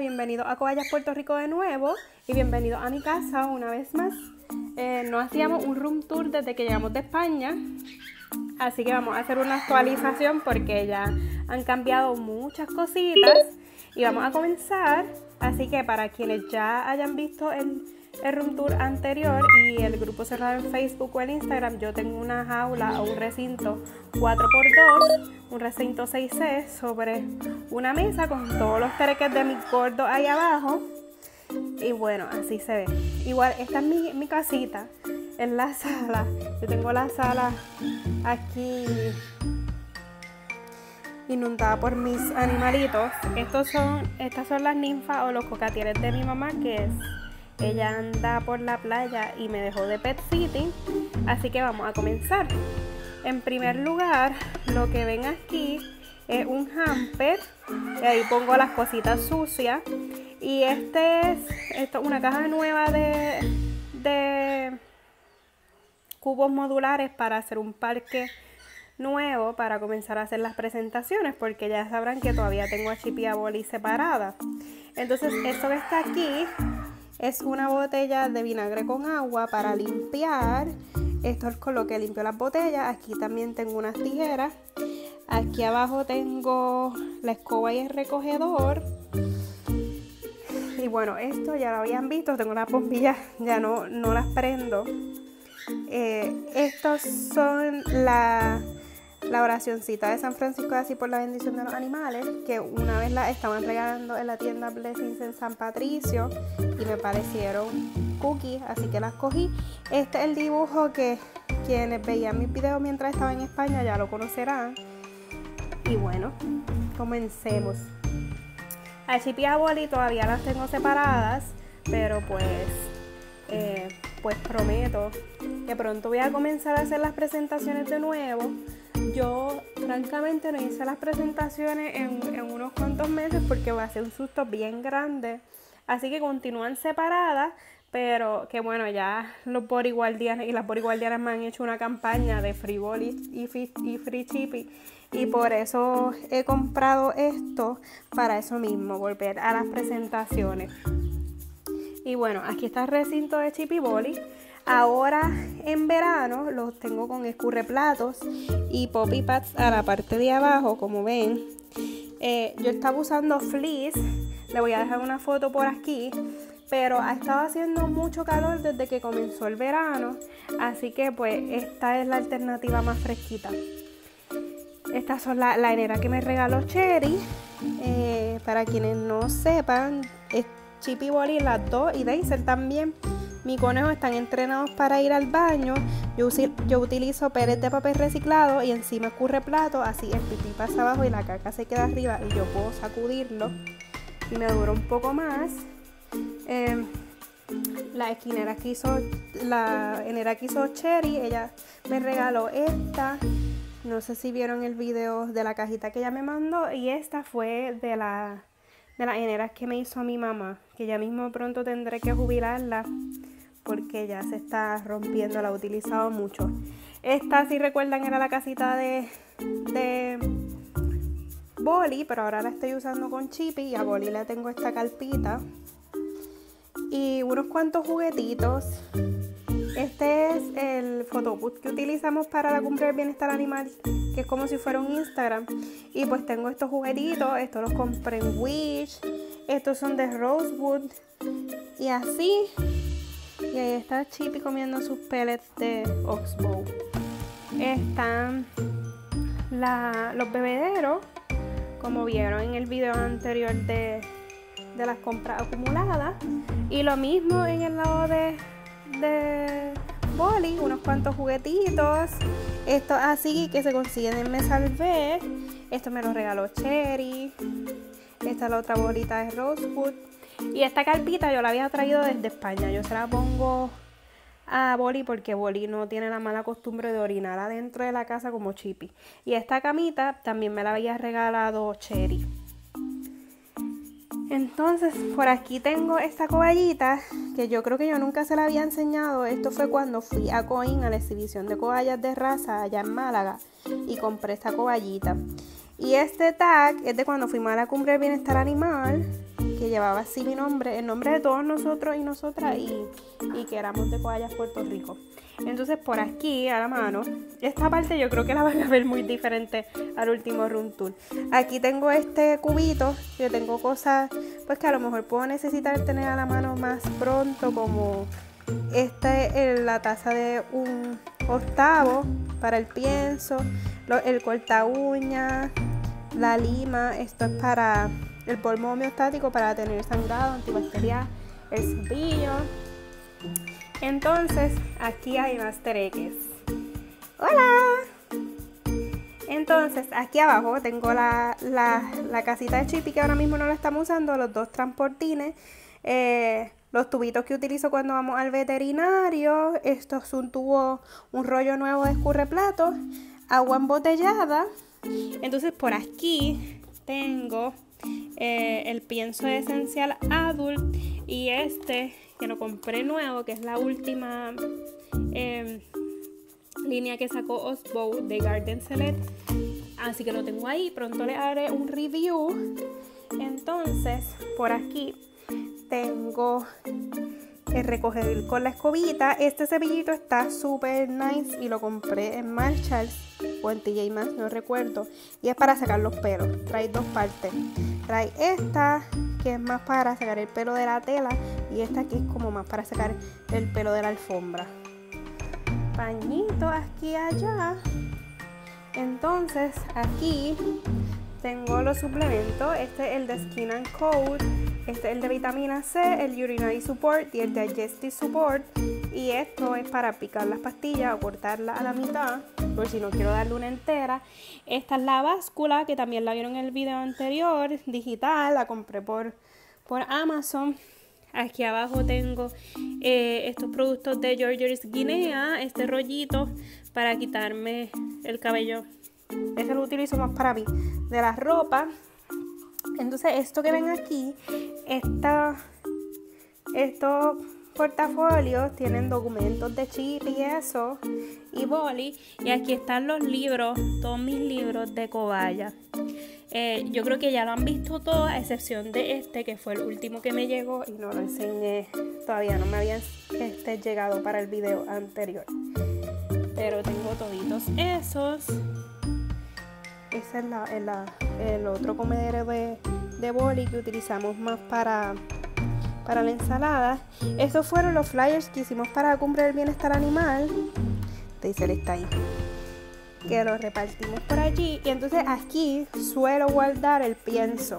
bienvenidos a Cobayas Puerto Rico de nuevo y bienvenidos a mi casa una vez más. No hacíamos un room tour desde que llegamos de España, así que vamos a hacer una actualización porque ya han cambiado muchas cositas y vamos a comenzar. Así que para quienes ya hayan visto el room tour anterior y el grupo cerrado en Facebook o en Instagram, yo tengo una jaula o un recinto 4x2, un recinto 6C sobre una mesa con todos los tereques de mi gordo ahí abajo. Y bueno, así se ve. Igual, esta es mi casita, en la sala. Yo tengo la sala aquí inundada por mis animalitos. Estas son las ninfas o los cocatieres de mi mamá, que ella anda por la playa y me dejó de pet sitting. Así que vamos a comenzar. En primer lugar, lo que ven aquí es un hamper, y ahí pongo las cositas sucias. Y esto es una caja nueva de cubos modulares para hacer un parque nuevo, para comenzar a hacer las presentaciones, porque ya sabrán que todavía tengo a Chippy y a Bolly separadas. Entonces, esto que está aquí es una botella de vinagre con agua para limpiar. Esto es con lo que limpio las botellas. Aquí también tengo unas tijeras. Aquí abajo tengo la escoba y el recogedor. Y bueno, esto ya lo habían visto. Tengo las bombillas, ya no las prendo. Estos son la oracioncita de San Francisco de Asís por la bendición de los animales, que una vez la estaban regalando en la tienda Blessings en San Patricio y me parecieron cookies, así que las cogí. Este es el dibujo que quienes veían mis videos mientras estaba en España ya lo conocerán. Y bueno, comencemos. A Chippy y a Bolly todavía las tengo separadas, pero pues prometo que pronto voy a comenzar a hacer las presentaciones de nuevo. Yo francamente no hice las presentaciones en unos cuantos meses porque va a ser un susto bien grande. Así que continúan separadas, pero que bueno, ya los Body Guardianes y las Body Guardianas me han hecho una campaña de Free Bolly y Free Chippy. Y por eso he comprado esto, para eso mismo, volver a las presentaciones. Y bueno, aquí está el recinto de Chippy y Bolly. Ahora en verano los tengo con escurreplatos y poppy pads a la parte de abajo, como ven. Yo estaba usando fleece, le voy a dejar una foto por aquí, pero ha estado haciendo mucho calor desde que comenzó el verano, así que pues esta es la alternativa más fresquita. Estas son la enera que me regaló Cherry. Para quienes no sepan, Chippy y Bolly, las dos, y Daisy también, mi conejo, están entrenados para ir al baño. Yo utilizo peles de papel reciclado y encima escurre plato, así el pipí pasa abajo y la caca se queda arriba y yo puedo sacudirlo y me dura un poco más. La enera que hizo Cherry, ella me regaló esta. No sé si vieron el video de la cajita que ella me mandó, y esta fue de las eneras que me hizo mi mamá, que ya mismo pronto tendré que jubilarla porque ya se está rompiendo, la he utilizado mucho. Esta, si recuerdan, era la casita de Bolly, pero ahora la estoy usando con Chippy, y a Bolly le tengo esta carpita y unos cuantos juguetitos. Este es el photobooth que utilizamos para la cumbre del bienestar animal, que es como si fuera un Instagram. Y pues tengo estos juguetitos, estos los compré en Wish, estos son de Rosewood y así. Y ahí está Chippy comiendo sus pellets de Oxbow. Están los bebederos, como vieron en el video anterior de las compras acumuladas. Y lo mismo en el lado de Bolly, unos cuantos juguetitos. Esto así que se consiguen en Me Salvé. Esto me lo regaló Cherry. Esta es la otra bolita de Rosewood. Y esta carpita yo la había traído desde España. Yo se la pongo a Bolly porque Bolly no tiene la mala costumbre de orinar adentro de la casa como Chippy. Y esta camita también me la había regalado Cherry. Entonces, por aquí tengo esta cobayita que yo creo que yo nunca se la había enseñado. Esto fue cuando fui a Coín, a la exhibición de cobayas de raza allá en Málaga, y compré esta cobayita. Y este tag es de cuando fuimos a la cumbre del bienestar animal, que que llevaba así mi nombre, el nombre de todos nosotros y nosotras y que éramos de Coayas, Puerto Rico. Entonces por aquí a la mano, esta parte yo creo que la van a ver muy diferente al último room tour. Aquí tengo este cubito, que tengo cosas pues que a lo mejor puedo necesitar tener a la mano más pronto, como esta es la taza de 1/8 para el pienso, el corta uñas, la lima, esto es para el polvo homeostático para tener sangrado, antibacterial, el cepillo. Entonces aquí hay más tereques. ¡Hola! Entonces aquí abajo tengo la casita de Chippy, que ahora mismo no la estamos usando, los 2 transportines, los tubitos que utilizo cuando vamos al veterinario. Esto es un rollo nuevo de escurreplatos, agua embotellada. Entonces por aquí tengo el pienso esencial adult y este que lo compré nuevo, que es la última línea que sacó Osbow de Garden Select, así que lo tengo ahí, pronto le haré un review. Entonces por aquí tengo el recoger con la escobita. Este cepillito está súper nice y lo compré en Marshalls o en TJ Maxx, no recuerdo, y es para sacar los pelos. Trae 2 partes, trae esta que es más para sacar el pelo de la tela y esta que es como más para sacar el pelo de la alfombra. Pañito aquí y allá. Entonces aquí tengo los suplementos. Este es el de Skin and Coat, este es el de vitamina C, el Urinary Support y el Digestive Support. Y esto es para picar las pastillas o cortarlas a la mitad, por si no quiero darle una entera. Esta es la báscula, que también la vieron en el video anterior, digital, la compré por Amazon. Aquí abajo tengo estos productos de George's Guinea, este rollito para quitarme el cabello. Ese lo utilizo más para mí, de la ropa. Entonces esto que ven aquí, estos portafolios tienen documentos de chip y eso, y boli. Y aquí están los libros, todos mis libros de cobaya. Yo creo que ya lo han visto todo, a excepción de este, que fue el último que me llegó y no lo enseñé. Todavía no me habían llegado para el video anterior. Pero tengo toditos esos. Ese es el otro comedero de boli que utilizamos más para la ensalada. Estos fueron los flyers que hicimos para cumplir el bienestar animal. Diesel está ahí, que los repartimos por allí. Y entonces aquí suelo guardar el pienso.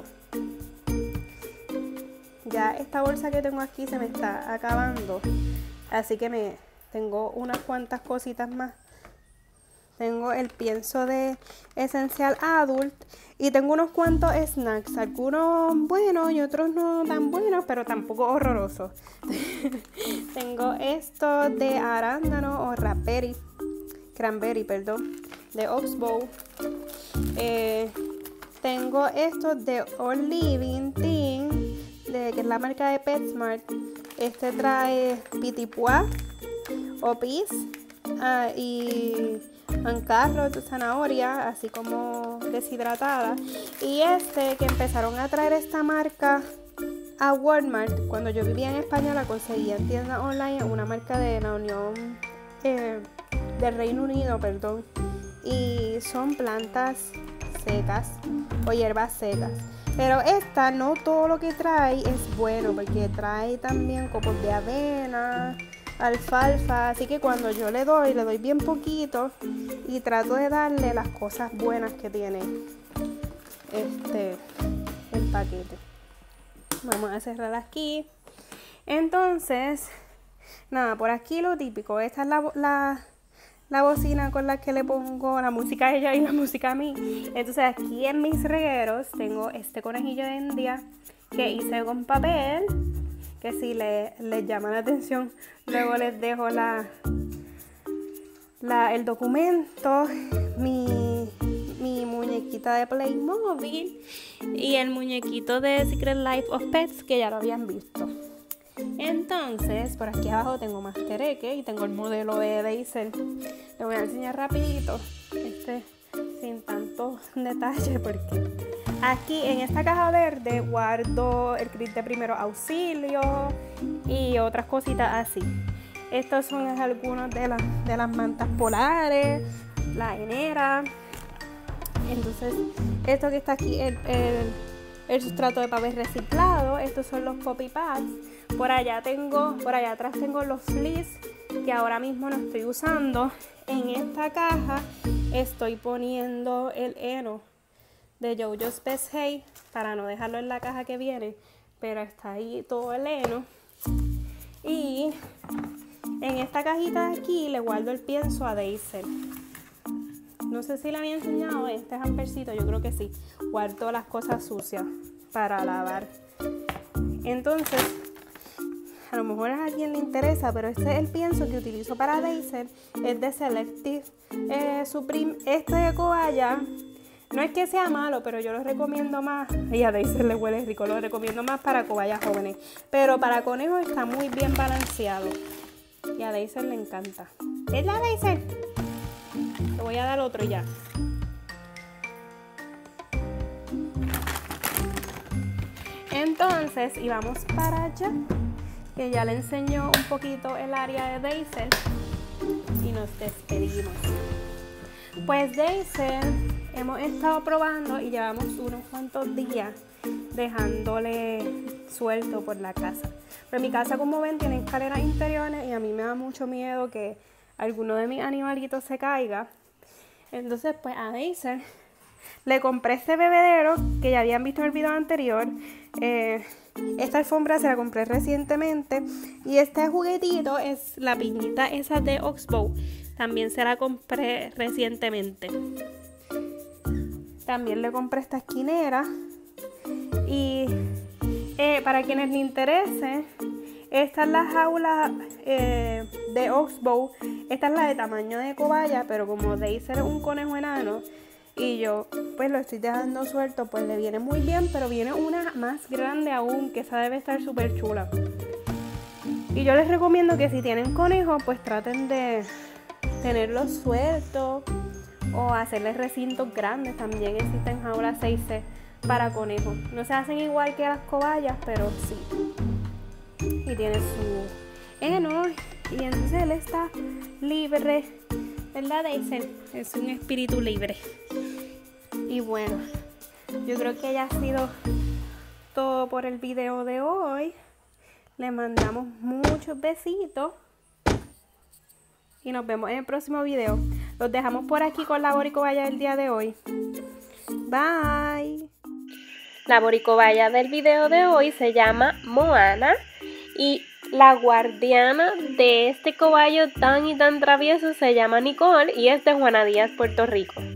Ya esta bolsa que tengo aquí se me está acabando, así que tengo unas cuantas cositas más. Tengo el pienso de esencial adult y tengo unos cuantos snacks, algunos buenos y otros no tan buenos, pero tampoco horrorosos. Tengo estos de arándano o cranberry, de Oxbow. Tengo estos de All Living Thing, que es la marca de PetSmart. Este trae pitipuá o pis y ancarro de zanahoria, así como deshidratada. Y este que empezaron a traer esta marca a Walmart, cuando yo vivía en España la conseguía en tienda online, una marca de la Unión del Reino Unido, y son plantas secas o hierbas secas. Pero esta, no todo lo que trae es bueno, porque trae también copos de avena, alfalfa, así que cuando yo le doy bien poquito y trato de darle las cosas buenas que tiene el paquete. Vamos a cerrar aquí. Entonces, nada, por aquí lo típico. Esta es la bocina con la que le pongo la música a ella y la música a mí. Entonces aquí en mis regueros tengo este conejillo de India que hice con papel, que si les llama la atención, luego les dejo el documento, mi muñequita de Playmobil y el muñequito de Secret Life of Pets, que ya lo habían visto. Entonces, por aquí abajo tengo más tereque y tengo el modelo de Diesel. Le voy a enseñar rapidito, sin tanto detalle, porque Aquí en esta caja verde guardo el kit de primeros auxilios y otras cositas así. Estos son algunos de las mantas polares, la enera. Entonces, esto que está aquí, el sustrato de papel reciclado. Estos son los poppy pads. Por allá atrás tengo los fleece que ahora mismo no estoy usando. En esta caja estoy poniendo el heno de JoJo's Best Hay para no dejarlo en la caja que viene, pero está ahí todo el heno. Y en esta cajita de aquí le guardo el pienso a Daisy. No sé si le había enseñado este hampercito, yo creo que sí. Guardo las cosas sucias para lavar. Entonces, a lo mejor a alguien le interesa, pero este es el pienso que utilizo para Daisy. Es de Selective Supreme. Este de cobaya, no es que sea malo, pero yo lo recomiendo más. Y a Daisy le huele rico, lo recomiendo más para cobayas jóvenes. Pero para conejos está muy bien balanceado. Y a Daisy le encanta. ¿Verdad, Daisy? Le voy a dar otro ya. Entonces, y vamos para allá, que ya le enseñó un poquito el área de Daisy y nos despedimos. Pues Daisy hemos estado probando y llevamos unos cuantos días dejándole suelto por la casa. Pero mi casa, como ven, tiene escaleras interiores y a mí me da mucho miedo que alguno de mis animalitos se caiga. Entonces, pues a Daisy le compré este bebedero que ya habían visto en el video anterior. Esta alfombra se la compré recientemente. Y este juguetito es la piñita esa de Oxbow. También se la compré recientemente. También le compré esta esquinera. Y para quienes les interese, esta es la jaula de Oxbow. Esta es la de tamaño de cobaya, pero como Daisy es un conejo enano y yo pues lo estoy dejando suelto, pues le viene muy bien, pero viene una más grande aún, que esa debe estar súper chula. Y yo les recomiendo que si tienen conejos, pues traten de tenerlos sueltos o hacerles recintos grandes. También existen jaulas 6C para conejos. No se hacen igual que las cobayas, pero sí. Y tiene su heno. Y entonces él está libre, ¿verdad, Daisy? Es un espíritu libre. Y bueno, yo creo que ya ha sido todo por el video de hoy. Le mandamos muchos besitos y nos vemos en el próximo video. Los dejamos por aquí con la boricobaya del día de hoy. Bye. La boricobaya del video de hoy se llama Moana y la guardiana de este cobayo tan y tan travieso se llama Nicole y es de Juana Díaz, Puerto Rico.